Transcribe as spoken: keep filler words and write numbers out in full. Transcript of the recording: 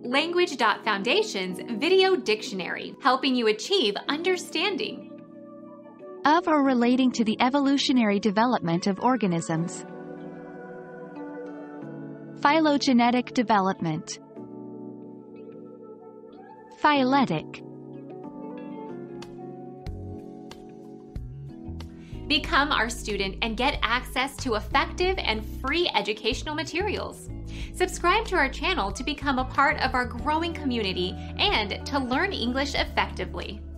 Language.Foundation's Video Dictionary, helping you achieve understanding. Of or relating to the evolutionary development of organisms. Phylogenetic development. Phyletic. Become our student and get access to effective and free educational materials. Subscribe to our channel to become a part of our growing community and to learn English effectively.